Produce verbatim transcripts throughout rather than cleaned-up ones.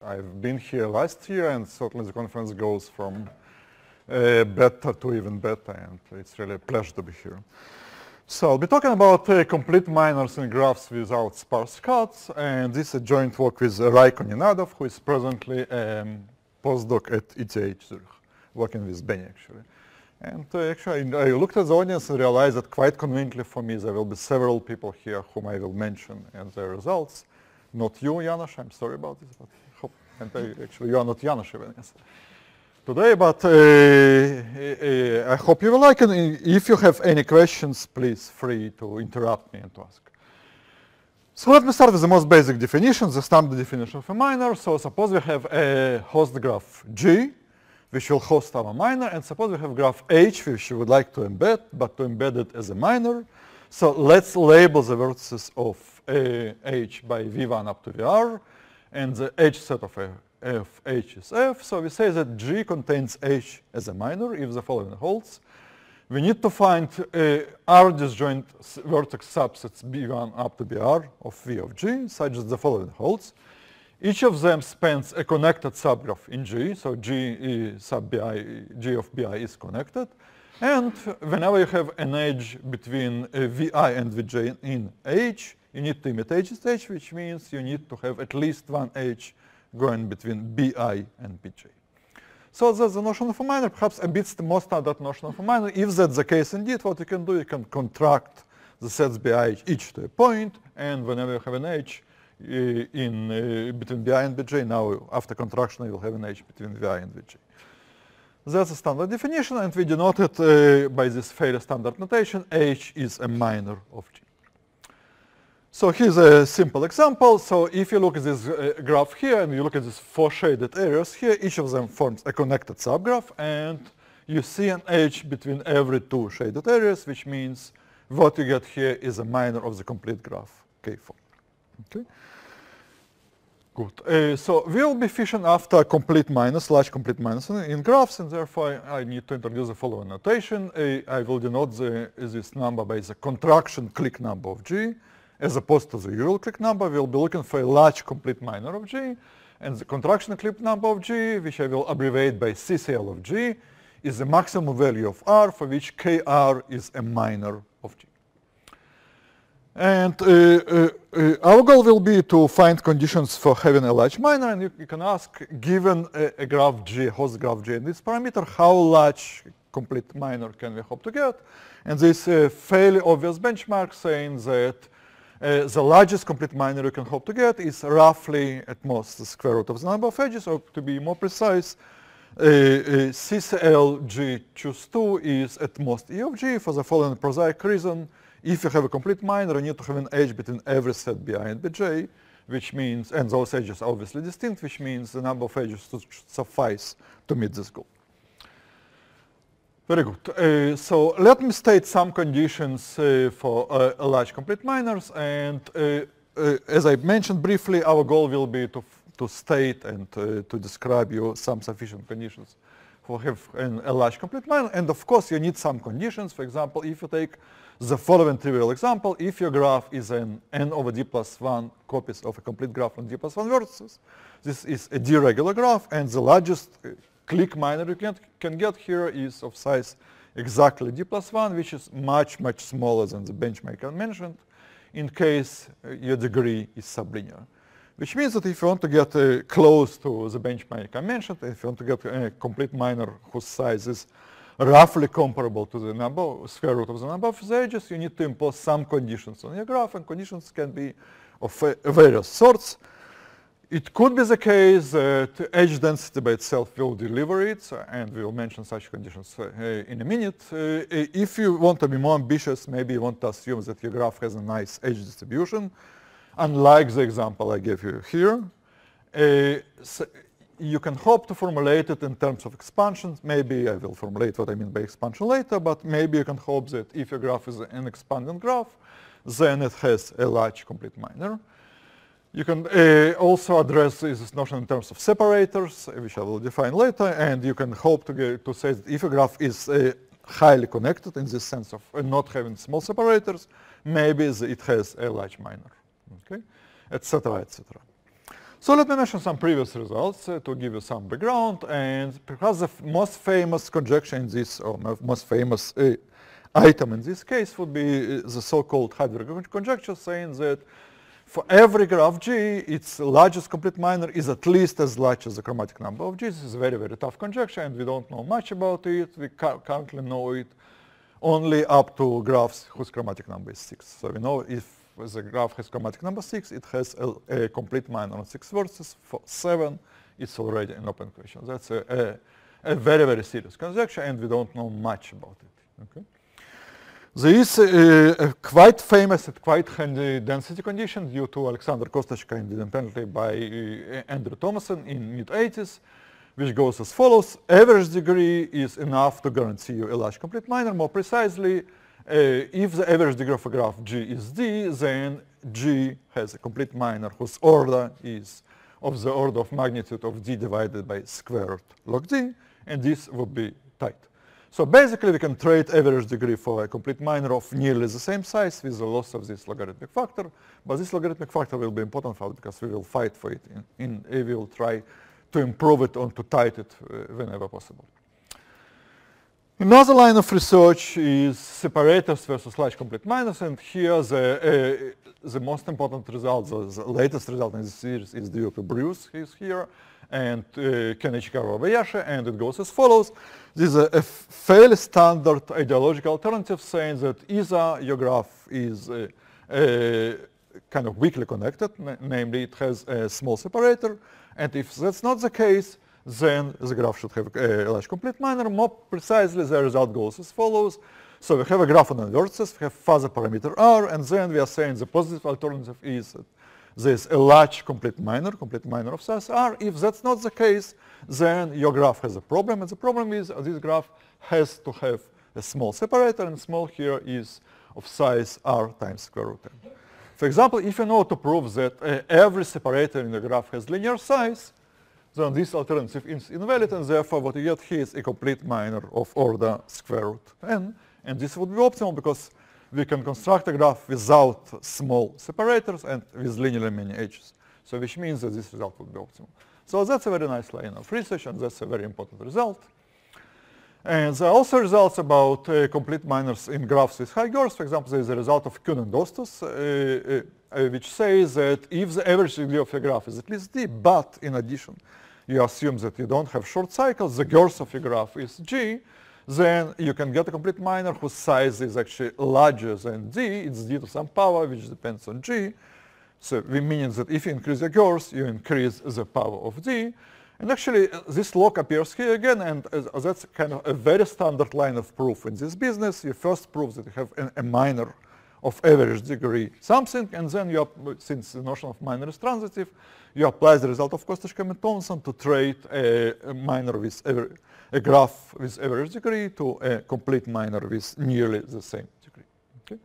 I've been here last year, and certainly the conference goes from uh, beta to even better, and it's really a pleasure to be here. So I'll be talking about uh, complete minors in graphs without sparse cuts, and this is a joint work with Raiko Nenadov, who is presently a um, postdoc at E T H Zurich, working with Benny actually. And uh, actually, I looked at the audience and realized that quite conveniently for me, there will be several people here whom I will mention and their results. Not you, Janos, I'm sorry about this, but hope, and I, actually you are not Janos even, yes, today, but uh, uh, I hope you will like it. If you have any questions, please free to interrupt me and to ask. So let me start with the most basic definition, the standard definition of a minor. So suppose we have a host graph G, which will host our minor, and suppose we have graph H, which we would like to embed, but to embed it as a minor. So let's label the vertices of uh, H by V one up to V R, and the H set of, a, of H is F. So we say that G contains H as a minor if the following holds. We need to find uh, R disjoint vertex subsets B one up to B R of V of G, such that the following holds. Each of them spans a connected subgraph in G, so G sub Bi, G of Bi is connected. And whenever you have an edge between uh, Vi and Vj in H, you need to emit H is H, which means you need to have at least one H going between Bi and Bj. So that's the notion of a minor, perhaps a bit the most standard notion of a minor. If that's the case indeed, what you can do, you can contract the sets Bi each to a point, and whenever you have an H uh, in uh, between Bi and Bj, now after contraction you will have an H between Vi and Vj. That's a standard definition, and we denote it uh, by this fairly standard notation. H is a minor of G. So here's a simple example. So if you look at this uh, graph here, and you look at these four shaded areas here, each of them forms a connected subgraph, and you see an H between every two shaded areas, which means what you get here is a minor of the complete graph, K four. Okay. Good. Uh, so we will be fishing after complete minus, large complete minus in, in graphs, and therefore I need to introduce the following notation. Uh, I will denote the, this number by the contraction clique number of G, as opposed to the usual clique number. We will be looking for a large complete minor of G, and the contraction clique number of G, which I will abbreviate by C C L of G, is the maximum value of R for which K R is a minor of G. And uh, uh, uh, our goal will be to find conditions for having a large minor, and you, you can ask, given a, a graph G, host graph G, and this parameter, how large complete minor can we hope to get? And this uh, fairly obvious benchmark saying that uh, the largest complete minor you can hope to get is roughly at most the square root of the number of edges, or to be more precise, uh, uh, C C L G choose two is at most E of G for the following prosaic reason. If you have a complete minor, you need to have an edge between every set Bi and Bj, which means, and those edges are obviously distinct, which means the number of edges should suffice to meet this goal. Very good. Uh, so let me state some conditions uh, for uh, large complete minors, and uh, uh, as I mentioned briefly, our goal will be to, to state and uh, to describe you some sufficient conditions for have an, a large complete minor, and of course you need some conditions. For example, if you take the following trivial example, if your graph is an n over d plus one copies of a complete graph on d plus one vertices, this is a d-regular graph, and the largest uh, clique minor you can, can get here is of size exactly d plus one, which is much, much smaller than the benchmark I mentioned, in case uh, your degree is sublinear. Which means that if you want to get uh, close to the benchmark I mentioned, if you want to get a complete minor whose size is roughly comparable to the number, square root of the number of the edges, you need to impose some conditions on your graph, and conditions can be of uh, various sorts. It could be the case that edge density by itself will deliver it, and we will mention such conditions uh, in a minute. Uh, if you want to be more ambitious, maybe you want to assume that your graph has a nice edge distribution, unlike the example I gave you here. Uh, so you can hope to formulate it in terms of expansions. Maybe I will formulate what I mean by expansion later, but maybe you can hope that if your graph is an expanding graph, then it has a large complete minor. You can uh, also address this notion in terms of separators, which I will define later, and you can hope to, get, to say that if a graph is uh, highly connected in this sense of uh, not having small separators, maybe it has a large minor, okay, et cetera, et cetera. So let me mention some previous results uh, to give you some background, and perhaps the f most famous conjecture in this, or most famous uh, item in this case would be the so-called Heidegger conjecture, saying that for every graph G, its largest complete minor is at least as large as the chromatic number of G. This is a very, very tough conjecture, and we don't know much about it. We currently know it only up to graphs whose chromatic number is six. So we know if the graph has chromatic number six, it has a, a complete minor on six vertices. For seven, it's already an open question. That's a, a, a very, very serious conjecture, and we don't know much about it. Okay? There is a, a quite famous and quite handy density condition due to Alexander Kostechka independently by uh, Andrew Thomason in mid eighties, which goes as follows. Average degree is enough to guarantee you a large complete minor. More precisely, uh, if the average degree of a graph G is D, then G has a complete minor whose order is of the order of magnitude of D divided by squared log D, and this would be tight. So basically, we can trade average degree for a complete minor of nearly the same size with the loss of this logarithmic factor. But this logarithmic factor will be important for us because we will fight for it. In, in, we will try to improve it or to tighten it uh, whenever possible. Another line of research is separators versus large complete minors, and here the, uh, the most important result, the, the latest result in this series is due to Bruce, he's here, and uh, Kenichikawa Obayashi, and it goes as follows. This is a, a fairly standard ideological alternative saying that either your graph is uh, uh, kind of weakly connected, namely it has a small separator, and if that's not the case, then the graph should have a large complete minor. More precisely, the result goes as follows. So we have a graph on the vertices, we have fuzzy parameter R, and then we are saying the positive alternative is that there's a large complete minor, complete minor of size R. If that's not the case, then your graph has a problem, and the problem is uh, this graph has to have a small separator, and small here is of size R times square root n. For example, if you know to prove that uh, every separator in the graph has linear size, then this alternative is invalid, and therefore what you get here is a complete minor of order square root n, and this would be optimal because we can construct a graph without small separators and with linearly many edges, so which means that this result would be optimal. So that's a very nice line of research, and that's a very important result. And there are also results about uh, complete minors in graphs with high gors. For example, there is a result of Kuhn and Dostos, uh, uh, which says that if the average degree of a graph is at least D, but in addition, you assume that you don't have short cycles, the gors of your graph is G, then you can get a complete minor whose size is actually larger than D. It's D to some power, which depends on G. So we mean that if you increase the gors, you increase the power of D. And actually, uh, this log appears here again, and uh, that's kind of a very standard line of proof in this business. You first prove that you have an, a minor of average degree something, and then you, since the notion of minor is transitive, you apply the result of Kostechka and Thompson to trade a, a minor with aver a graph with average degree to a complete minor with nearly the same degree. Okay.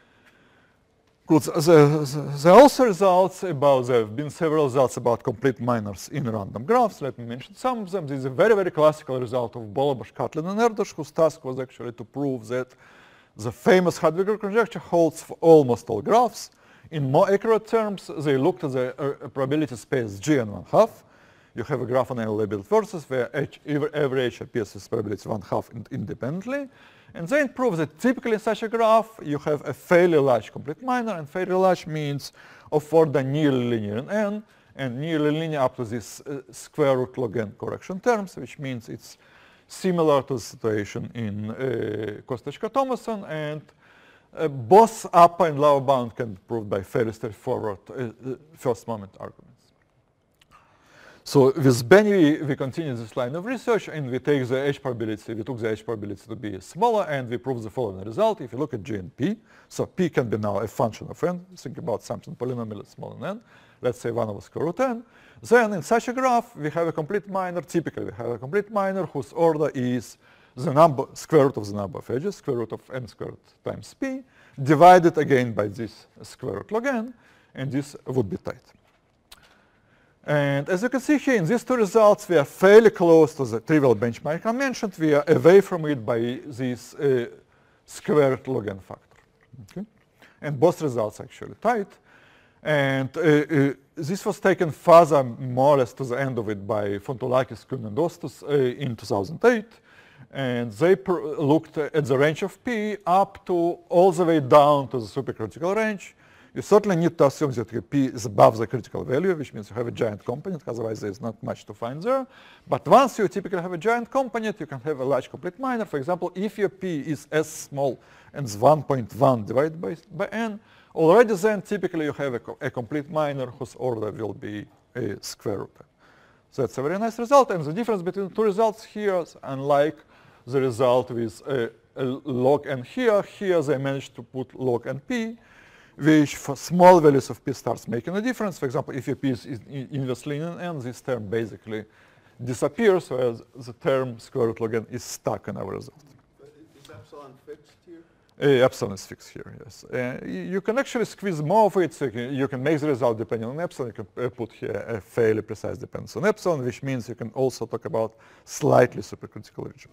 Good. The, the, there are also results about, there have been several results about complete minors in random graphs. Let me mention some of them. This is a very, very classical result of Bolobash, Catlin, and Erdős, whose task was actually to prove that the famous Heidegger conjecture holds for almost all graphs. In more accurate terms, they looked at the uh, probability space G and one half. You have a graph on a labeled versus where H, every H appears as probability one half independently. And then prove that typically in such a graph, you have a fairly large complete minor, and fairly large means of order nearly linear in n, and nearly linear up to this uh, square root log n correction terms, which means it's similar to the situation in uh, Kostechka-Thomason, and uh, both upper and lower bound can be proved by fairly straightforward uh, first moment arguments. So with Benny, we, we continue this line of research, and we take the H probability, we took the H probability to be smaller, and we prove the following result. If you look at G and P, so P can be now a function of n, think about something polynomial smaller than n, let's say one over square root n. Then in such a graph, we have a complete minor, typically we have a complete minor whose order is the number, square root of the number of edges, square root of n squared times P, divided again by this square root log n, and this would be tight. And as you can see here in these two results, we are fairly close to the trivial benchmark I mentioned. We are away from it by this uh, squared log n factor. Okay? And both results are actually tight. And uh, uh, this was taken further, more or less, to the end of it by Fontolakis, Kuhn, and Dostus uh, in two thousand eight. And they looked at the range of P up to all the way down to the supercritical range. You certainly need to assume that P is above the critical value, which means you have a giant component, otherwise there is not much to find there. But once you typically have a giant component, you can have a large complete minor. For example, if your P is as small as one point one divided by, by n, already then typically you have a, a complete minor whose order will be a square root. So that's a very nice result. And the difference between the two results here is unlike the result with a, a log n here. Here they managed to put log n p, which for small values of p starts making a difference. For example, if your p is inversely in n, this term basically disappears, whereas the term square root log n is stuck in our result. But is epsilon fixed here? Uh, epsilon is fixed here, yes. Uh, you can actually squeeze more of it, so you can, you can make the result depending on epsilon. You can uh, put here a fairly precise dependence on epsilon, which means you can also talk about slightly supercritical region.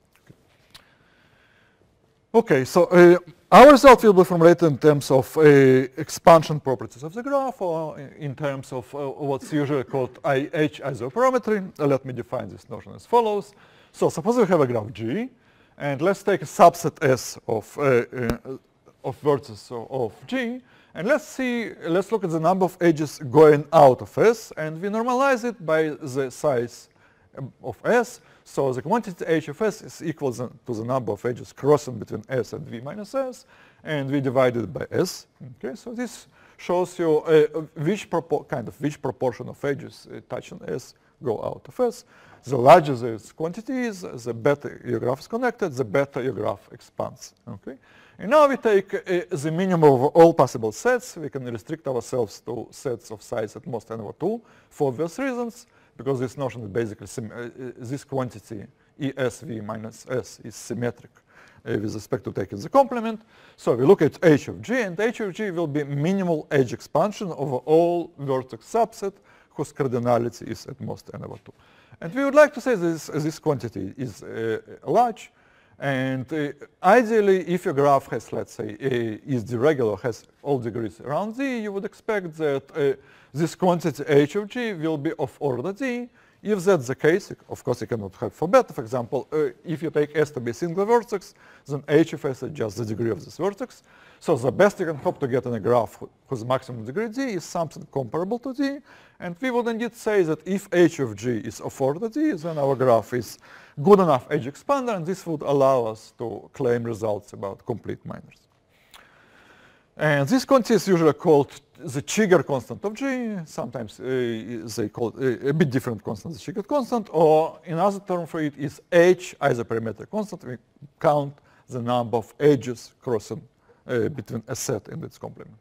Okay, so uh, our result will be formulated in terms of uh, expansion properties of the graph, or in terms of uh, what's usually called I H isoperimetry. Uh, let me define this notion as follows. So suppose we have a graph G, and let's take a subset S of, uh, uh, of vertices of G, and let's see, let's look at the number of edges going out of S, and we normalize it by the size of S. So the quantity H of S is equal to the number of edges crossing between S and V minus S, and we divide it by S. Okay, so this shows you uh, which kind of which proportion of edges uh, touching S go out of S. The larger this quantity is, the better your graph is connected, the better your graph expands. Okay, and now we take uh, the minimum of all possible sets. We can restrict ourselves to sets of size at most n over two for obvious reasons, because this notion is basically, uh, this quantity E S V minus S is symmetric uh, with respect to taking the complement. So we look at H of G, and H of G will be minimal edge expansion over all vertex subset whose cardinality is at most n over two. And we would like to say this, this quantity is uh, large, and uh, ideally if your graph has, let's say, a, is deregular, has all degrees around Z, you would expect that uh, this quantity H of G will be of order D. If that's the case, of course you cannot have for beta. For example, uh, if you take S to be a single vertex, then H of S is just the degree of this vertex. So the best you can hope to get in a graph whose maximum degree D is something comparable to D. And we would indeed say that if H of G is of order D, then our graph is good enough edge expander, and this would allow us to claim results about complete minors. And this quantity is usually called the Chigger constant of G. Sometimes uh, they call it a, a bit different constant, the Chigger constant, or another term for it is H isoperimetric constant. We count the number of edges crossing uh, between a set and its complement.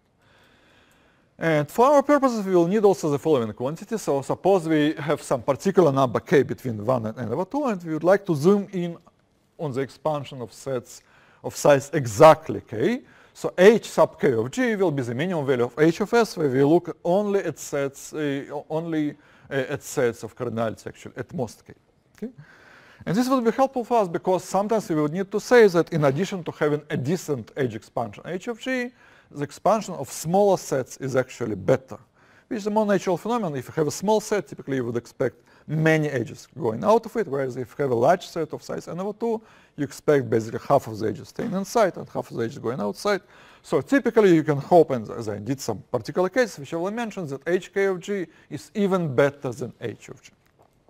And for our purposes, we will need also the following quantity. So suppose we have some particular number k between one and n over two, and we would like to zoom in on the expansion of sets of size exactly k. So H sub k of G will be the minimum value of H of S, where we look only at sets, uh, only uh, at sets of cardinality, actually, at most k. Okay? And this would be helpful for us because sometimes we would need to say that in addition to having a decent edge expansion H of G, the expansion of smaller sets is actually better, which is a more natural phenomenon. If you have a small set, typically you would expect many edges going out of it, whereas if you have a large set of size n over two, you expect basically half of the edges staying inside and half of the edges going outside. So typically you can hope, and as I did some particular cases, which I will mention, that H k of G is even better than H of G.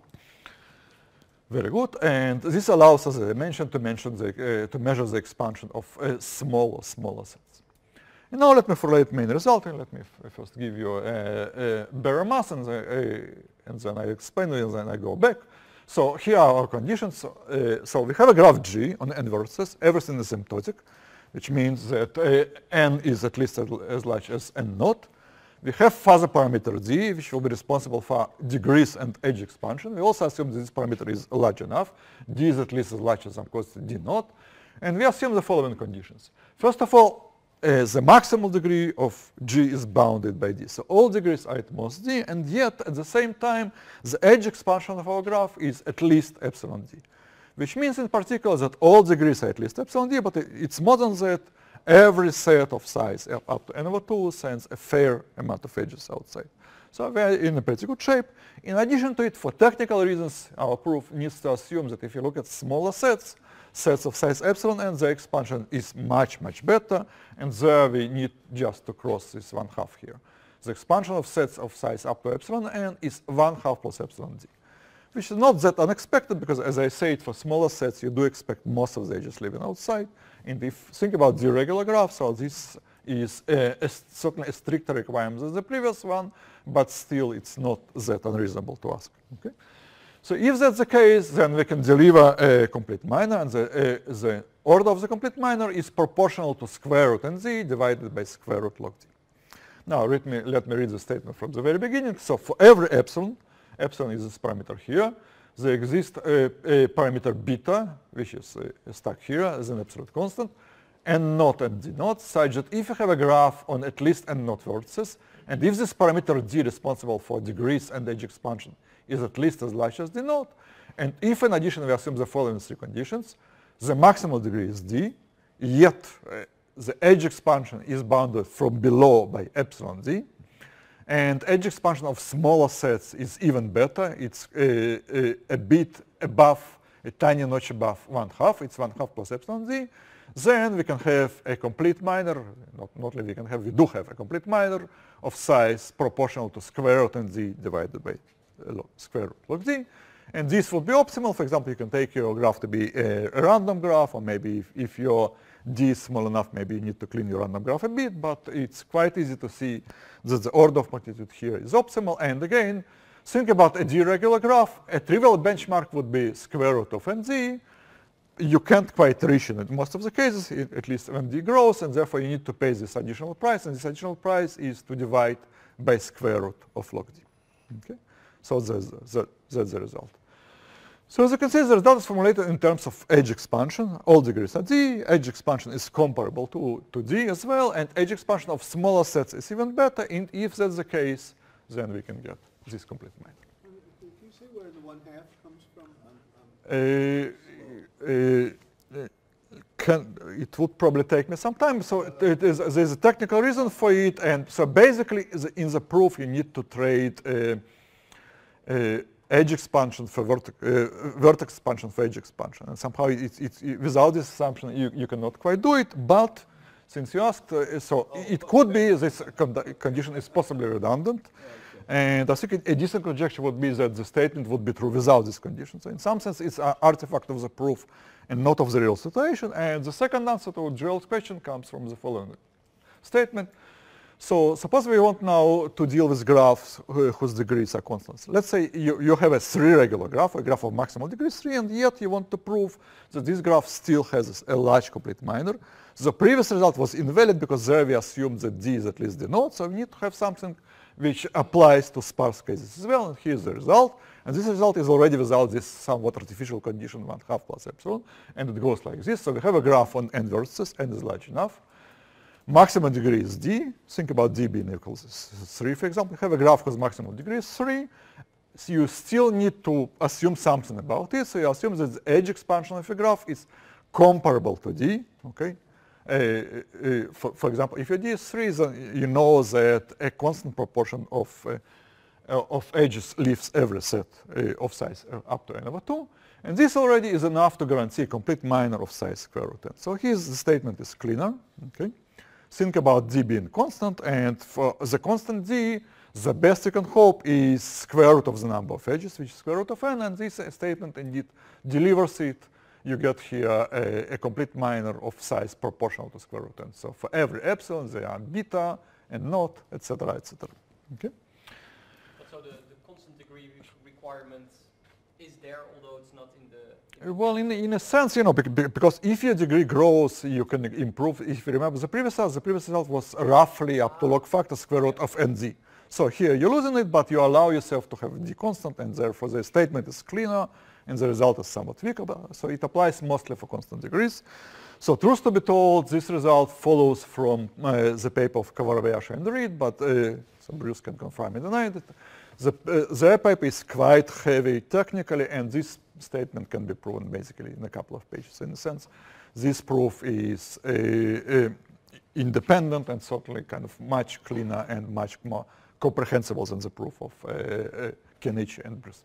Very good, and this allows us, as I mentioned, to, mention the, uh, to measure the expansion of uh, smaller, smaller sets. And now let me formulate main result, and let me first give you a, a bare mass, and, the, uh, and then I explain it, and then I go back. So here are our conditions. So, uh, so we have a graph G on n vertices. Everything is asymptotic, which means that uh, n is at least as, as large as n naught. We have fuzzy parameter D, which will be responsible for degrees and edge expansion. We also assume that this parameter is large enough. D is at least as large as some constant D naught. And we assume the following conditions. First of all, Uh, the maximal degree of G is bounded by D. So all degrees are at most D, and yet at the same time, the edge expansion of our graph is at least epsilon D, which means in particular that all degrees are at least epsilon D, but it, it's more than that, every set of size up, up to n over two sends a fair amount of edges outside. So we're in a pretty good shape. In addition to it, for technical reasons, our proof needs to assume that if you look at smaller sets, sets of size epsilon n, the expansion is much, much better, and there we need just to cross this one half here. The expansion of sets of size up to epsilon n is one half plus epsilon d, which is not that unexpected because, as I said, for smaller sets you do expect most of the edges living outside. And if you think about the regular graph, so this is a, a, certainly a stricter requirement than the previous one, but still it's not that unreasonable to ask. Okay? So if that's the case, then we can deliver a complete minor, and the, uh, the order of the complete minor is proportional to square root n z divided by square root log d. Now let me, let me read the statement from the very beginning. So for every epsilon, epsilon is this parameter here, there exists a, a parameter beta, which is uh, stuck here as an absolute constant, n naught and d naught, such that if you have a graph on at least n naught vertices, and if this parameter d responsible for degrees and edge expansion is at least as large as d naught, and if in addition we assume the following three conditions, the maximal degree is d, yet uh, the edge expansion is bounded from below by epsilon d, and edge expansion of smaller sets is even better. It's a, a, a bit above, a tiny notch above one half. It's one half plus epsilon d. Then we can have a complete minor, not, not only we can have, we do have a complete minor of size proportional to square root n z divided by uh, log, square root log d. And this would be optimal. For example, you can take your graph to be a, a random graph, or maybe if, if your d is small enough, maybe you need to clean your random graph a bit, but it's quite easy to see that the order of magnitude here is optimal. And again, think about a d-regular graph. A trivial benchmark would be square root of n z. You can't quite reach it in most of the cases, at least when d grows, and therefore you need to pay this additional price, and this additional price is to divide by square root of log d. Okay? So that's, that, that's the result. So as you can see, the result is formulated in terms of edge expansion. All degrees are d. Edge expansion is comparable to, to d as well, and edge expansion of smaller sets is even better. And if that's the case, then we can get this complete minor. Can you say where the one half comes from? Um, um, uh, uh, can, it would probably take me some time. So it is, there's a technical reason for it, and so basically in the proof you need to trade uh, uh, edge expansion for vertex, uh, vertex expansion for edge expansion. And somehow it's, it's, it, without this assumption you, you cannot quite do it, but since you asked, uh, so oh, it could okay. be this con condition is possibly redundant. Yeah, okay. And I think it, a decent conjecture would be that the statement would be true without this condition. So in some sense it's an artifact of the proof and not of the real situation. And the second answer to Gerald's question comes from the following statement. So suppose we want now to deal with graphs whose degrees are constants. Let's say you, you have a three regular graph, a graph of maximal degree three, and yet you want to prove that this graph still has a large complete minor. The previous result was invalid because there we assumed that d is at least d naught, so we need to have something which applies to sparse cases as well, and here's the result. And this result is already without this somewhat artificial condition one half plus epsilon, and it goes like this. So we have a graph on n vertices, n is large enough. Maximum degree is d. Think about d being equals three, for example. You have a graph whose maximum degree is three. So you still need to assume something about it. So you assume that the edge expansion of a graph is comparable to d. Okay. Uh, uh, for, for example, if your d is three, then you know that a constant proportion of uh, uh, of edges leaves every set uh, of size uh, up to n over two. And this already is enough to guarantee a complete minor of size square root n. So here the statement is cleaner. Okay. Think about d being constant, and for the constant d, the best you can hope is square root of the number of edges, which is square root of n, and this statement indeed delivers it. You get here a, a complete minor of size proportional to square root n. So for every epsilon, there are beta and naught, et cetera, et cetera. Okay. But so the, the constant degree requirement is there, although it's not in the... In well, in, in a sense, you know, because if your degree grows, you can improve. If you remember the previous result, the previous result was roughly up to log factor square root of nz. So here you're losing it, but you allow yourself to have d constant, and therefore the statement is cleaner, and the result is somewhat weaker. So it applies mostly for constant degrees. So truth to be told, this result follows from uh, the paper of Kovarev and Reed, but uh, so Bruce can confirm and deny it. The, uh, their paper is quite heavy technically, and this statement can be proven basically in a couple of pages. In a sense, this proof is uh, uh, independent and certainly kind of much cleaner and much more comprehensible than the proof of uh, uh, Kenichi and Brice.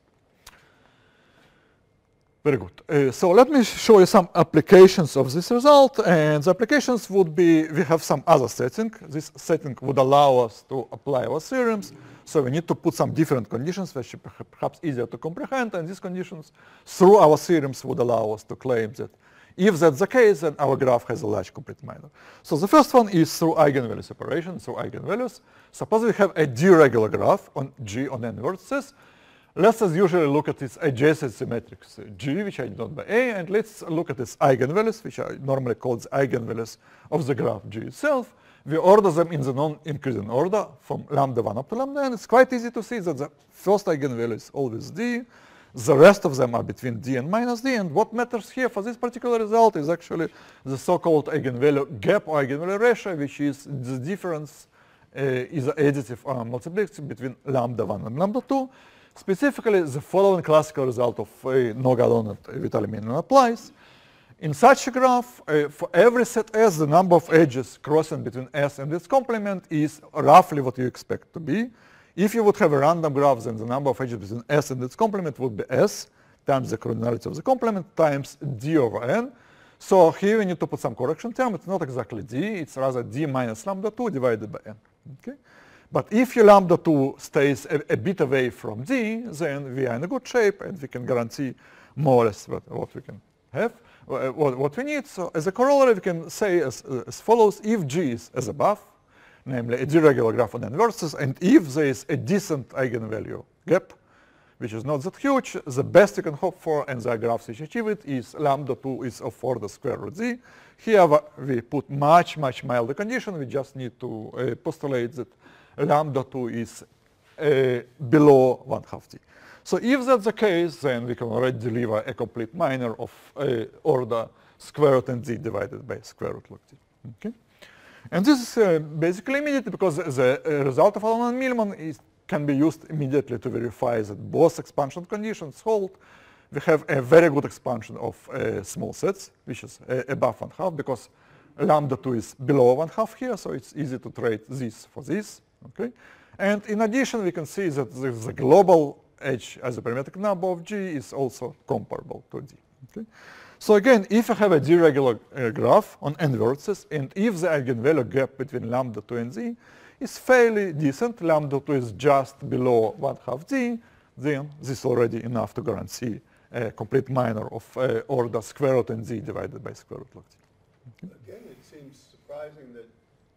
Very good. Uh, so let me show you some applications of this result, and the applications would be, we have some other setting. This setting would allow us to apply our theorems, so we need to put some different conditions which are perhaps easier to comprehend, and these conditions through our theorems would allow us to claim that if that's the case, then our graph has a large complete minor. So the first one is through eigenvalue separation, through eigenvalues. Suppose we have a d-regular graph on G on n vertices. Let's as usually look at its adjacency matrix G, which I denote by A, and let's look at its eigenvalues, which are normally called the eigenvalues of the graph G itself. We order them in the non-increasing order from lambda one up to lambda n. It's quite easy to see that the first eigenvalue is always D. The rest of them are between D and minus D, and what matters here for this particular result is actually the so-called eigenvalue gap or eigenvalue ratio, which is the difference uh, is the additive or multiplicative between lambda one and lambda two. Specifically, the following classical result of uh, Noga-Alon and Vitali Minin applies. In such a graph, uh, for every set S, the number of edges crossing between S and its complement is roughly what you expect to be. If you would have a random graph, then the number of edges between S and its complement would be S times the cardinality of the complement times D over N. So here we need to put some correction term. It's not exactly D, it's rather D minus lambda two divided by N. Okay? But if your lambda two stays a, a bit away from D, then we are in a good shape and we can guarantee more or less what, what we can have, uh, what, what we need. So as a corollary, we can say as, uh, as follows: if G is as above, namely a d-regular graph on n vertices, and if there is a decent eigenvalue gap, which is not that huge, the best you can hope for, and the graphs which achieve it, is lambda two is of order square root Z. Here we put much, much milder condition. We just need to uh, postulate that lambda two is uh, below one half D. So if that's the case, then we can already deliver a complete minor of uh, order square root n Z divided by square root log D. Okay? And this is uh, basically immediate because the uh, result of Alon and Millman is, can be used immediately to verify that both expansion conditions hold. We have a very good expansion of uh, small sets, which is uh, above one half, because lambda two is below one half here, so it's easy to trade this for this. Okay? And in addition, we can see that the, the global edge as a parametric number of G is also comparable to D. Okay? So again, if I have a d-regular uh, graph on n vertices, and if the eigenvalue gap between lambda two and Z is fairly decent, lambda two is just below one half D, then this is already enough to guarantee a complete minor of uh, order square root n Z divided by square root log D. Okay. Again, it seems surprising that zero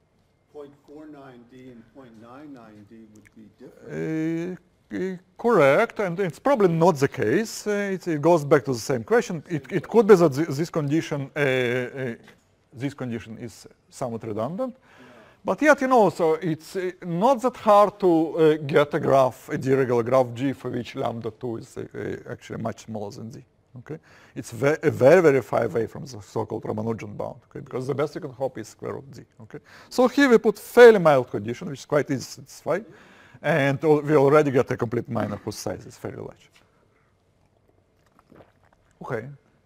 point four nine D and zero point nine nine D would be different. Uh, Uh, correct, and it's probably not the case. Uh, it, it goes back to the same question. It, it could be that th this condition, uh, uh, this condition is somewhat redundant, yeah. But yet, you know, so it's uh, not that hard to uh, get a graph, a d-regular graph G for which lambda two is uh, uh, actually much smaller than Z. Okay, it's ve a very, very far away from the so-called Ramanujan bound. Okay, because the best you can hope is square root Z. Okay, so here we put fairly mild condition, which is quite easy to satisfy. And we already got a complete minor whose size is very large. Okay.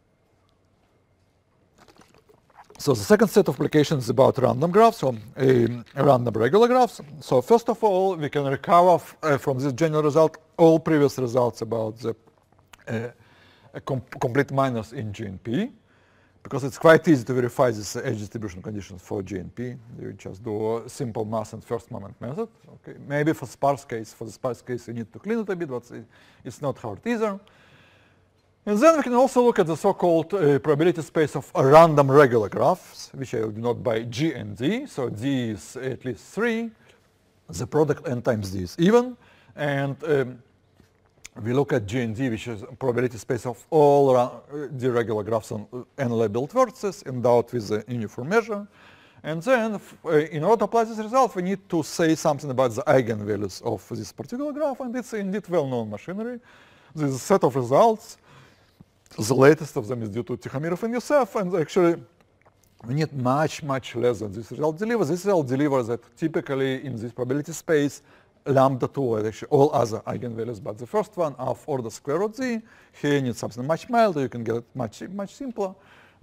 So the second set of applications is about random graphs, so um, random regular graphs. So first of all, we can recover uh, from this general result all previous results about the uh, com complete minors in G and P. Because it's quite easy to verify this edge distribution conditions for G and P. You just do a simple mass and first moment method. Okay. Maybe for sparse case, for the sparse case, you need to clean it a bit, but it's not hard either. And then we can also look at the so-called uh, probability space of a random regular graphs, which I will denote by G and Z. So D is at least three. The product n times D is even. And um, we look at G and D, which is a probability space of all uh, d-regular graphs on n-labeled vertices endowed with a uniform measure. And then, uh, in order to apply this result, we need to say something about the eigenvalues of this particular graph, and it's indeed well-known machinery. There is a set of results. The latest of them is due to Tikhomirov and Youssef, and actually we need much, much less than this result delivers. This result delivers that typically in this probability space, lambda two and actually all other eigenvalues, but the first one are of order square root Z. Here you need something much milder, you can get it much, much simpler.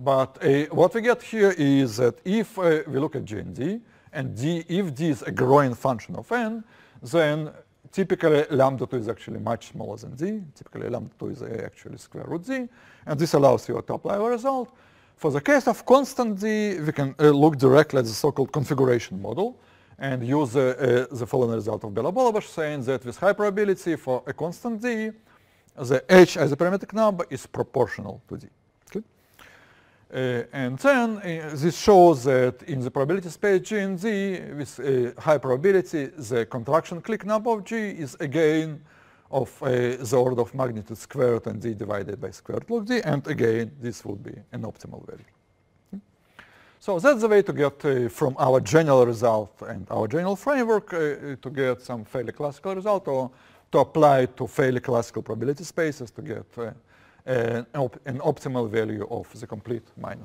But uh, what we get here is that if uh, we look at G and D, and D, if D is a growing function of n, then typically lambda two is actually much smaller than D. Typically lambda two is uh, actually square root D. And this allows you to apply our result. For the case of constant D, we can uh, look directly at the so-called configuration model and use uh, uh, the following result of Bela-Bolobash, saying that with high probability for a constant D, the H as a parametric number is proportional to D. Okay? Uh, and then uh, this shows that in the probability space G and D, with uh, high probability, the contraction clique number of G is again of uh, the order of magnitude squared and D divided by squared log D, and again, this would be an optimal value. So that's the way to get uh, from our general result and our general framework uh, to get some fairly classical result, or to apply to fairly classical probability spaces to get uh, an, op an optimal value of the complete minor.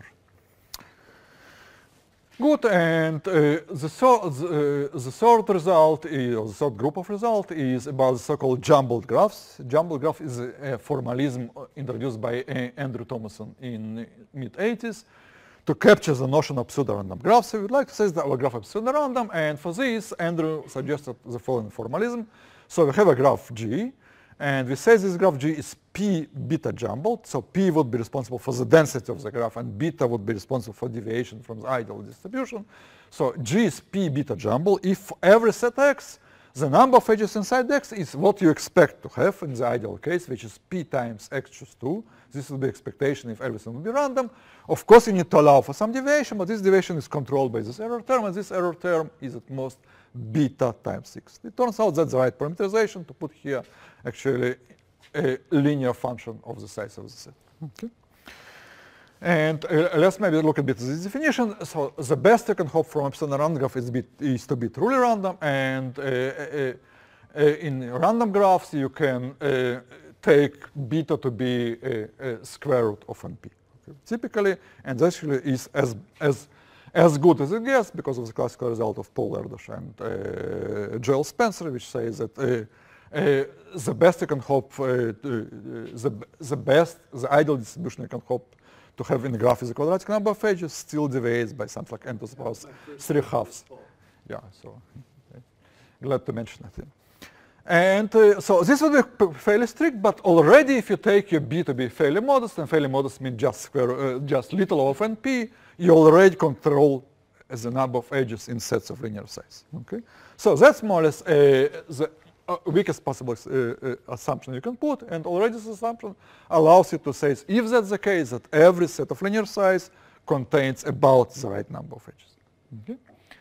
Good, and uh, the, so the, uh, the third result, is, or the third group of result is about the so-called jumbled graphs. Jumbled graph is a, a formalism introduced by uh, Andrew Thomason in the mid eighties. To capture the notion of pseudo-random graphs, we would like to say that our graph is pseudo-random, and for this, Andrew suggested the following formalism. So we have a graph G, and we say this graph G is P beta jumbled, so P would be responsible for the density of the graph, and beta would be responsible for deviation from the ideal distribution. So G is P beta jumbled if every set X, the number of edges inside X is what you expect to have in the ideal case, which is P times X choose two. This would be expectation if everything would be random. Of course, you need to allow for some deviation, but this deviation is controlled by this error term, and this error term is at most beta times six. It turns out that's the right parameterization to put here actually a linear function of the size of the set. Okay. And uh, let's maybe look a bit at this definition. So the best you can hope from a pseudo-random graph is, bit, is to be truly random, and uh, uh, uh, in random graphs you can uh, take beta to be a, a square root of N P. Okay. Typically, and this actually is as, as, as good as it gets because of the classical result of Paul Erdős and uh, Joel Spencer, which says that uh, uh, the best you can hope, uh, to, uh, the, the best, the ideal distribution you can hope to have in the graph is a quadratic number of edges, still deviates by something like n to the power three halves. Yeah, so okay. Glad to mention it. Yeah. And uh, so this would be fairly strict, but already if you take your B to be fairly modest, and fairly modest means just square, uh, just little of N P, you already control the number of edges in sets of linear size. Okay, so that's more or less uh, the uh, weakest possible uh, uh, assumption you can put, and already this assumption allows you to say, if that's the case, that every set of linear size contains about the right number of edges. Okay.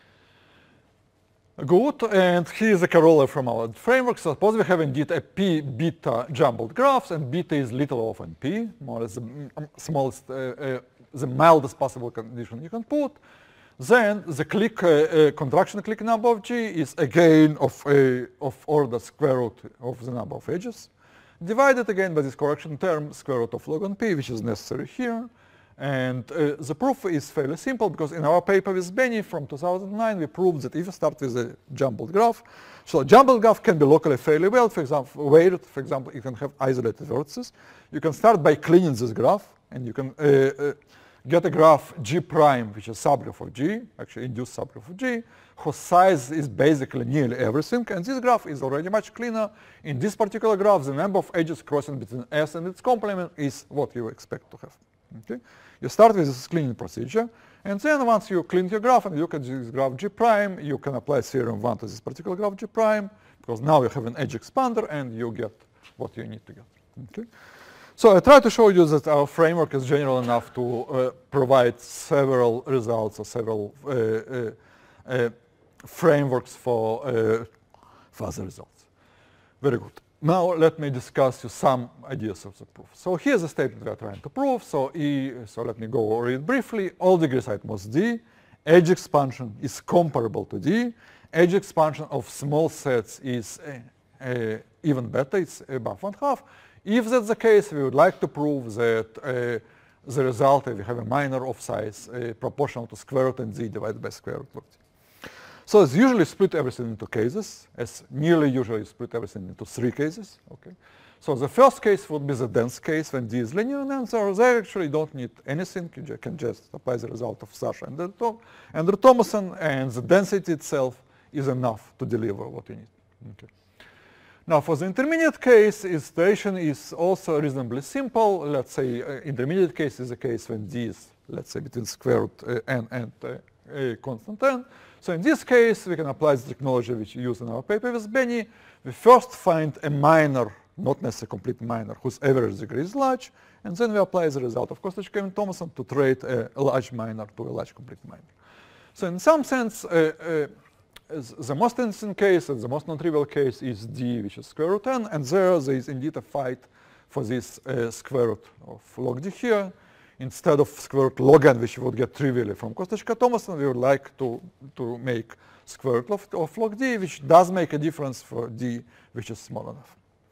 Good, and here's a corollary from our framework. So suppose we have indeed a P beta jumbled graphs, and beta is little of N P, more or less the smallest, uh, uh, the mildest possible condition you can put. Then the clique, uh, uh, contraction clique number of G is again of, uh, of order square root of the number of edges, divided again by this correction term, square root of log N P, which is necessary here. And uh, the proof is fairly simple, because in our paper with Benny from two thousand nine, we proved that if you start with a jumbled graph, so a jumbled graph can be locally fairly well. For example, weighted, for example, you can have isolated vertices. You can start by cleaning this graph, and you can uh, uh, get a graph G prime, which is subgraph of G, actually induced subgraph of G, whose size is basically nearly everything. And this graph is already much cleaner. In this particular graph, the number of edges crossing between S and its complement is what you expect to have. Okay? You start with this cleaning procedure, and then once you clean your graph and you look at this graph G prime, you can apply theorem one to this particular graph G prime, because now you have an edge expander and you get what you need to get. Okay? So I try to show you that our framework is general enough to uh, provide several results or several uh, uh, uh, frameworks for uh, further results. Very good. Now let me discuss you some ideas of the proof. So here's the statement we are trying to prove. So E, so let me go read briefly. All degrees at most D. Edge expansion is comparable to D. Edge expansion of small sets is uh, uh, even better. It's above one half. If that's the case, we would like to prove that uh, the result, if we have a minor of size uh, proportional to square root and Z divided by square root of D. So it's usually split everything into cases, as nearly usually split everything into three cases. Okay. So the first case would be the dense case when D is linear in answer. They actually don't need anything. You can just apply the result of Sasha and Andrew Thomason, and the density itself is enough to deliver what you need. Okay. Now for the intermediate case, the situation is also reasonably simple. Let's say uh, intermediate case is a case when D is, let's say, between square root uh, n and uh, a constant n. So in this case, we can apply the technology which we use in our paper with Benny. We first find a minor, not necessarily complete minor, whose average degree is large, and then we apply the result of Kostyachkin and Thomason to trade a, a large minor to a large complete minor. So in some sense, uh, uh, the most interesting case and the most non-trivial case is D, which is square root n, and there there is indeed a fight for this uh, square root of log D here. Instead of square root log n, which you would get trivially from Kostyachka-Thomason, we would like to, to make square root of, of log D, which does make a difference for D, which is small enough.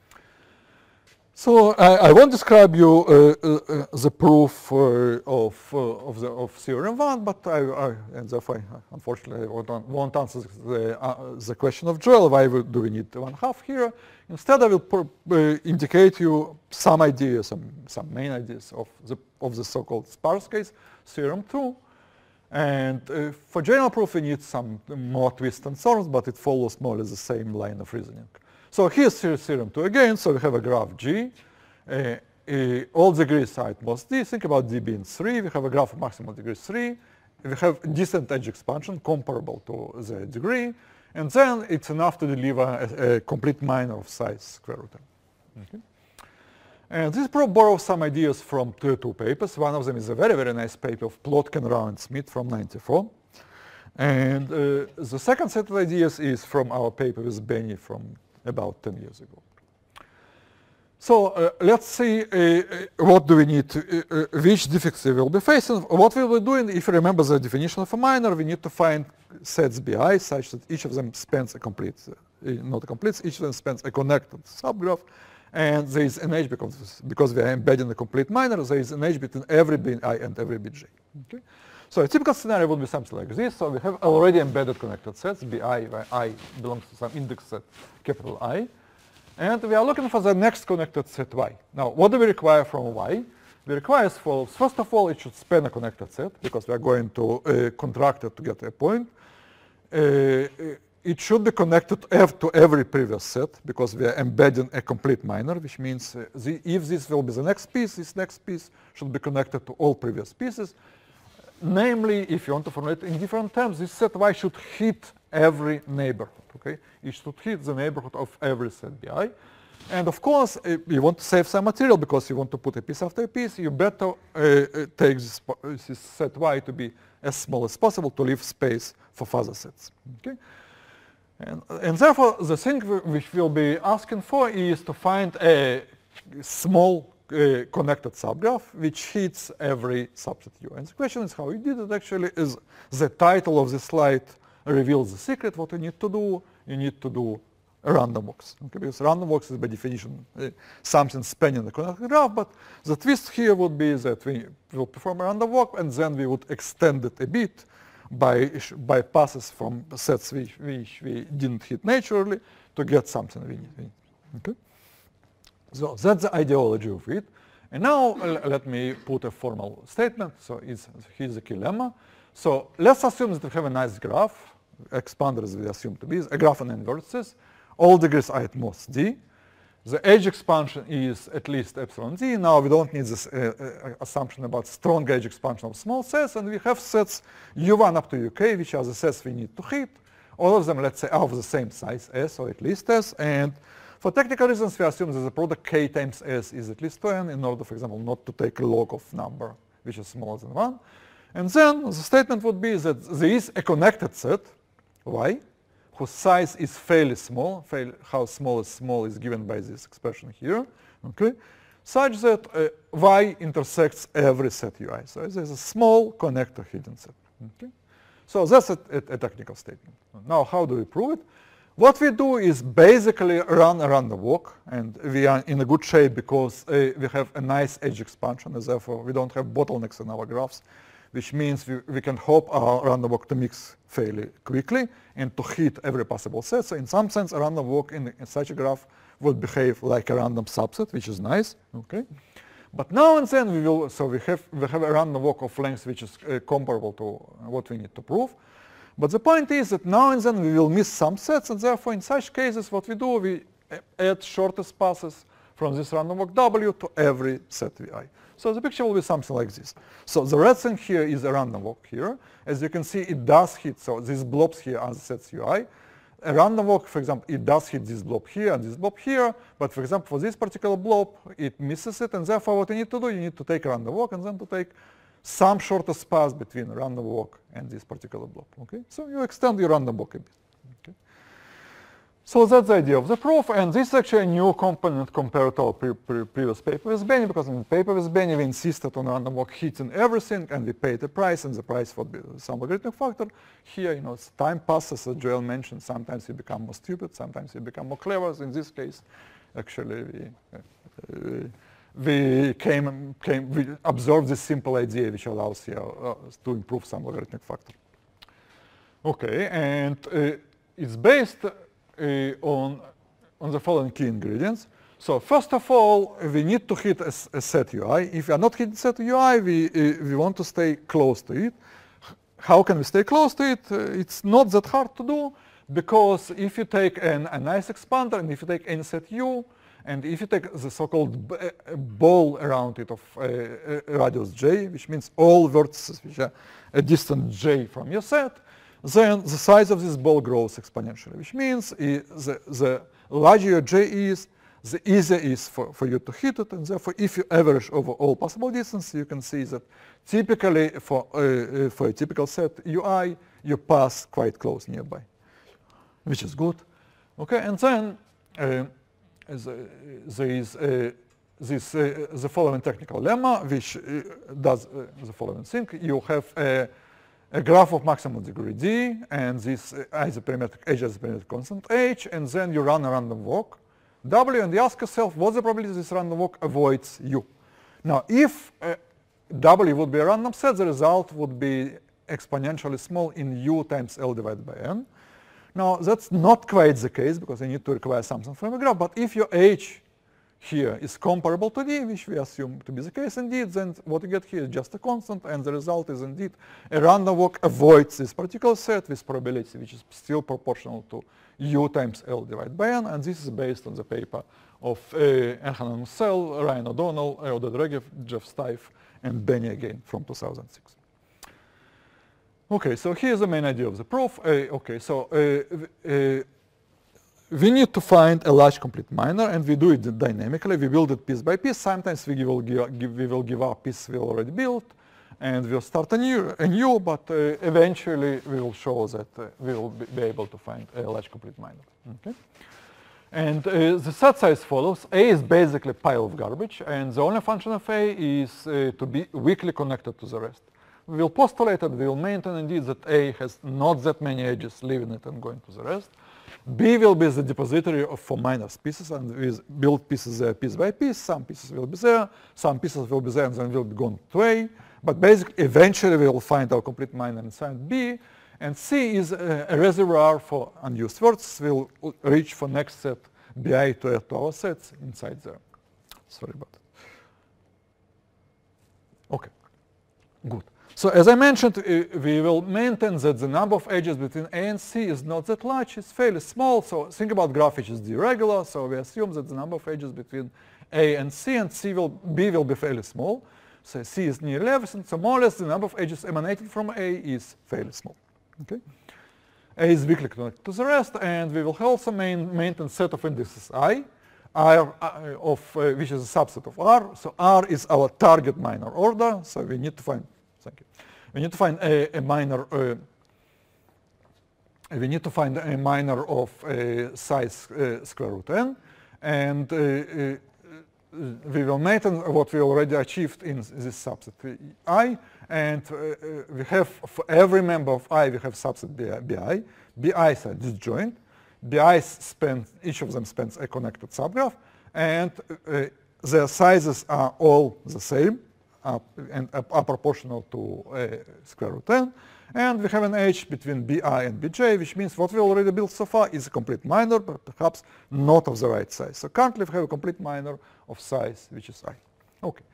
So I, I won't describe you uh, uh, the proof uh, of, uh, of, the, of theorem one, but I, I and therefore, I, unfortunately, I won't, won't answer the, uh, the question of Joel, why do we need one half here. Instead, I will pro, uh, indicate you some ideas, some, some main ideas of the, of the so-called sparse case, theorem two. And uh, for general proof, we need some more twists and turns, but it follows more or less the same line of reasoning. So here's theorem two again. So we have a graph G. Uh, uh, all degrees are at most D. Think about D being three. We have a graph of maximal degree three. We have decent edge expansion comparable to the degree. And then it's enough to deliver a, a complete minor of size square root n. Okay. And this proof borrows some ideas from two, two papers. One of them is a very, very nice paper of Plotkin, Rao, and Smith from ninety-four. And uh, the second set of ideas is from our paper with Benny from about ten years ago. So uh, let's see uh, what do we need, to, uh, uh, which defects we will be facing. What we will be doing, if you remember the definition of a minor, we need to find sets B I such that each of them spans a complete, uh, not a complete, each of them spans a connected subgraph. And there is an edge because, because we are embedding a complete minor, there is an edge between every B I and every B J. Okay? So a typical scenario would be something like this. So we have already embedded connected sets, B I, where I belongs to some index set, capital I. And we are looking for the next connected set Y. Now, what do we require from Y? We require as follows. First of all, it should span a connected set, because we are going to uh, contract it to get a point. Uh, it should be connected to every previous set, because we are embedding a complete minor, which means uh, the, if this will be the next piece, this next piece should be connected to all previous pieces. Namely, if you want to formulate in different terms, this set Y should hit every neighborhood. Okay, it should hit the neighborhood of every set B I. And of course, uh, you want to save some material because you want to put a piece after a piece. You better uh, uh, take this, this set Y to be as small as possible to leave space for further sets. Okay, and, and therefore, the thing which we'll be asking for is to find a small Uh, connected subgraph which hits every subset U. And the question is how you did it. Actually, is the title of the slide reveals the secret. What you need to do, you need to do a random walks. Okay, because random walks is by definition uh, something spanning the connected graph, but the twist here would be that we will perform a random walk and then we would extend it a bit by, by passes from sets which, which we didn't hit naturally to get something we need. Okay? So that's the ideology of it. And now uh, let me put a formal statement. So it's, here's the key lemma. So let's assume that we have a nice graph, expanded as we assume to be, a graph on n vertices. All degrees are at most D. The edge expansion is at least epsilon D. Now we don't need this uh, uh, assumption about strong edge expansion of small sets. And we have sets U one up to U k, which are the sets we need to hit. All of them, let's say, are of the same size, S, or at least S. And for technical reasons, we assume that the product k times s is at least two n in order, for example, not to take a log of number which is smaller than one. And then the statement would be that there is a connected set, Y, whose size is fairly small. Fairly, how small is small is given by this expression here, okay, such that uh, Y intersects every set U I. So there's a small connector hidden set. Okay? So that's a, a, a technical statement. Now, how do we prove it? What we do is basically run around the walk, and we are in a good shape because uh, we have a nice edge expansion, and therefore we don't have bottlenecks in our graphs. which means we, we can hope our random walk to mix fairly quickly and to hit every possible set. So in some sense, a random walk in, in such a graph would behave like a random subset, which is nice. Okay. But now and then we will, so we have, we have a random walk of length which is uh, comparable to what we need to prove. But the point is that now and then we will miss some sets, and therefore in such cases what we do, we add shortest passes from this random walk W to every set Vi. So the picture will be something like this. So the red thing here is a random walk here. As you can see, it does hit, so these blobs here are the sets Ui. A random walk, for example, it does hit this blob here and this blob here, but for example, for this particular blob, it misses it, and therefore what you need to do, you need to take a random walk and then to take some shortest path between a random walk and this particular blob. Okay, so you extend your random walk a bit. Okay. So that's the idea of the proof, and this is actually a new component compared to our pre pre previous paper with Benny, because in the paper with Benny we insisted on random walk hitting everything, and we paid the price, and the price would be some logarithmic factor. Here, you know, as time passes, as Joel mentioned, sometimes you become more stupid, sometimes you become more clever. So in this case, actually, we uh, we came came we observed this simple idea which allows here uh, to improve some logarithmic factor. Okay, and uh, it's based Uh, on, on the following key ingredients. So first of all, we need to hit a, a set Ui. If we are not hitting set Ui, we, uh, we want to stay close to it. How can we stay close to it? Uh, it's not that hard to do, because if you take an, a nice expander, and if you take any set U, and if you take the so-called ball around it of uh, radius j, which means all vertices which are a distance j from your set, then the size of this ball grows exponentially, which means the, the larger your j is, the easier it is for, for you to hit it, and therefore if you average over all possible distances, you can see that typically for, uh, for a typical set Ui, you pass quite close nearby, which is good. Okay, and then uh, there is uh, this, uh, the following technical lemma, which uh, does uh, the following thing. You have a a graph of maximum degree D, and this uh, isoperimetric h is a parametric constant h, and then you run a random walk W, and you ask yourself, what's the probability this random walk avoids U? Now, if uh, W would be a random set, the result would be exponentially small in U times L divided by N. Now, that's not quite the case, because you need to require something from a graph, but if your H here is comparable to D, which we assume to be the case indeed, then what you get here is just a constant, and the result is indeed a random walk avoids this particular set with probability which is still proportional to U times L divided by N, and this is based on the paper of uh, Elhanan Mussel, Ryan O'Donnell, Oded Regev, Jeff Stife, and Benny again from two thousand six. Okay, so here's the main idea of the proof. Uh, okay, so uh, uh, we need to find a large complete minor, and we do it dynamically. We build it piece by piece. Sometimes we will give, give, we will give up pieces we already built, and we'll start a new, a new but uh, eventually we will show that uh, we will be, be able to find a large complete minor. Okay? And uh, the set size follows. A is basically a pile of garbage, and the only function of A is uh, to be weakly connected to the rest. We will postulate that we will maintain indeed that A has not that many edges, leaving it and going to the rest. B will be the depository of for minor pieces, and we build pieces there piece by piece. Some pieces will be there, some pieces will be there, and then will be gone to A. But basically, eventually, we will find our complete minor inside B. And C is a, a reservoir for unused words. We'll reach for next set Bi to add to our sets inside there. Sorry about it. Okay, good. So as I mentioned, uh, we will maintain that the number of edges between A and C is not that large. It's fairly small. So think about graph which is deregular. So we assume that the number of edges between A and C, and C will B will be fairly small. So C is nearly everything. So more or less the number of edges emanating from A is fairly small. Okay. A is weakly connected to the rest, and we will also main, maintain set of indices I, R uh, of uh, which is a subset of R. So R is our target minor order. So we need to find. Thank you. We need to find a, a minor. Uh, we need to find a minor of uh, size uh, square root n, and uh, uh, we will maintain what we already achieved in this subset I, and uh, we have for every member of I we have subset Bi. Bi's are disjoint. Bi's spans each of them spans a connected subgraph, and uh, their sizes are all the same. are, and are proportional to uh, square root n. And we have an h between bi and bj, which means what we already built so far is a complete minor, but perhaps not of the right size. So currently we have a complete minor of size, which is I. Okay.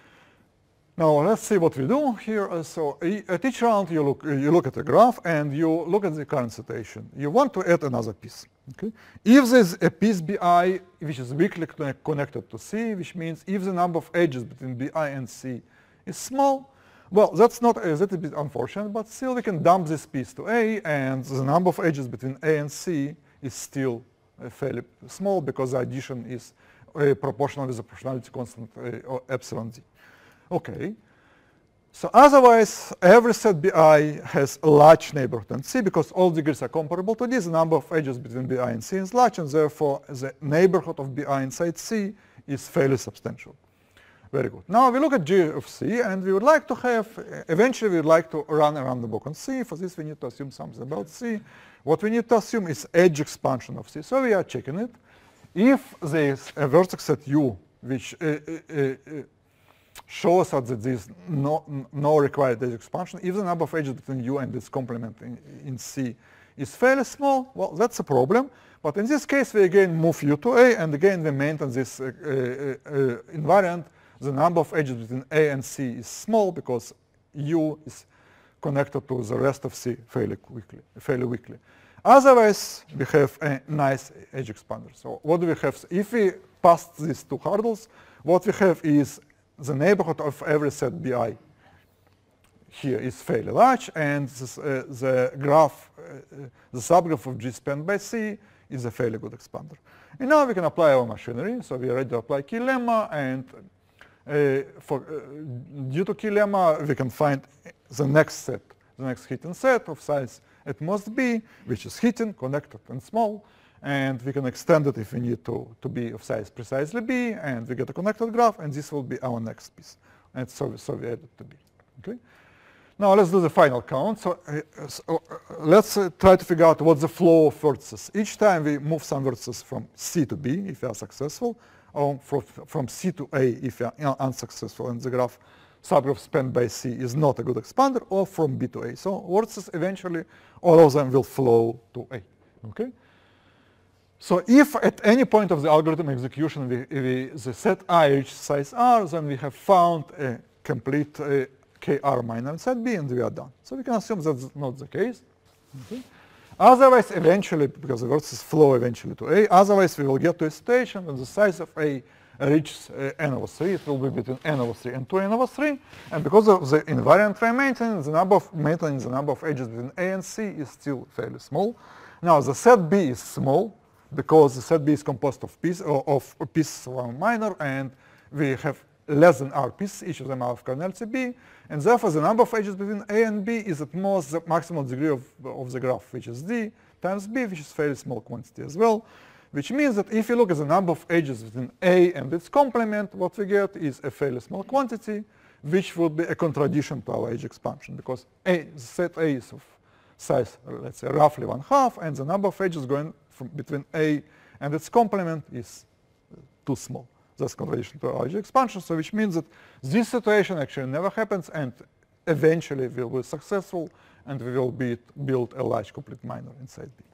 Now let's see what we do here. Uh, so at each round you look, you look at the graph and you look at the current situation. You want to add another piece. Okay? If there's a piece bi which is weakly connected to C, which means if the number of edges between bi and C is small, well, that's not uh, that's a bit unfortunate, but still we can dump this piece to A, and the number of edges between A and C is still uh, fairly small because the addition is uh, proportional with the proportionality constant uh, or epsilon d. Okay. So otherwise, every set bi has a large neighborhood in C because all degrees are comparable to this. The number of edges between bi and C is large, and therefore the neighborhood of bi inside C is fairly substantial. Very good. Now we look at G of C, and we would like to have, eventually we would like to run around the block on C. For this we need to assume something about C. What we need to assume is edge expansion of C. So we are checking it. If there is a vertex set U, which uh, uh, uh, shows us that there is no, no required edge expansion, if the number of edges between U and its complement in, in C is fairly small, well, that's a problem. But in this case, we again move U to A, and again we maintain this uh, uh, uh, invariant. The number of edges between A and C is small because U is connected to the rest of C fairly quickly, fairly weakly. Otherwise, we have a nice edge expander. So what do we have? If we pass these two hurdles, what we have is the neighborhood of every set bi here is fairly large, and this, uh, the graph, uh, the subgraph of G spanned by C is a fairly good expander. And now we can apply our machinery. So we are ready to apply key lemma, and uh, for, uh, due to key lemma, we can find the next set, the next Hittin set of size at most b, which is Hittin, connected, and small. And we can extend it if we need to, to be of size precisely b, and we get a connected graph, and this will be our next piece. And so, so we add it to b. Okay? Now let's do the final count. So, uh, so uh, let's uh, try to figure out what's the flow of vertices. Each time we move some vertices from C to B, if we are successful, or from, from C to A, if we are unsuccessful, and the graph subgraph spanned by C is not a good expander, or from B to A. So vertices eventually, all of them will flow to A. Okay? So if at any point of the algorithm execution we, we the set I reaches size R, then we have found a complete uh, K R minor in set B, and we are done. So we can assume that's not the case. Okay. Otherwise, eventually, because the vertices flow eventually to A, otherwise we will get to a situation when the size of A reaches uh, n over three. It will be between n over three and two n over three. And because of the invariant we are maintaining, the number of maintaining the number of edges between A and C is still fairly small. Now the set B is small, because the set B is composed of pieces of pieces of one minor, and we have less than R pieces, each of them are of kernel B, and therefore the number of edges between A and B is at most the maximal degree of, of the graph, which is D times B, which is a fairly small quantity as well, which means that if you look at the number of edges between A and its complement, what we get is a fairly small quantity, which would be a contradiction to our edge expansion, because A, the set A is of size, let's say, roughly one half, and the number of edges going from between A and its complement is too small. That's contradiction to our edge expansion, so which means that this situation actually never happens, and eventually we will be successful, and we will be build a large complete minor inside B.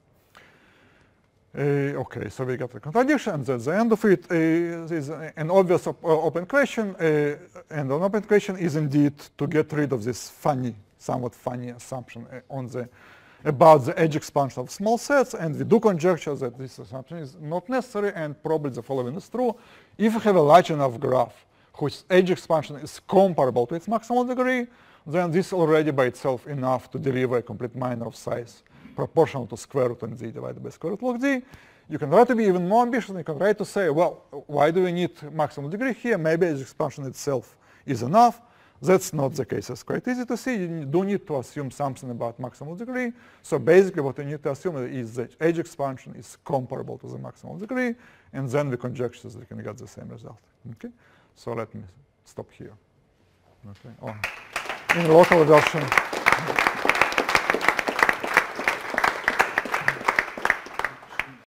Uh, okay, so we got the contradiction, and that's the end of it. Uh, is an obvious op open question, uh, and an open question is indeed to get rid of this funny, somewhat funny assumption uh, on the about the edge expansion of small sets, and we do conjecture that this assumption is not necessary, and probably the following is true. If you have a large enough graph whose edge expansion is comparable to its maximal degree, then this is already by itself enough to deliver a complete minor of size proportional to square root n z divided by square root log d. You can try to be even more ambitious, and you can try to say, well, why do we need maximal degree here? Maybe edge expansion itself is enough. That's not the case. It's quite easy to see. You do need to assume something about maximal degree. So basically what you need to assume is that edge expansion is comparable to the maximal degree, and then we conjecture that we can get the same result. Okay? So let me stop here. Okay. Oh. In local version.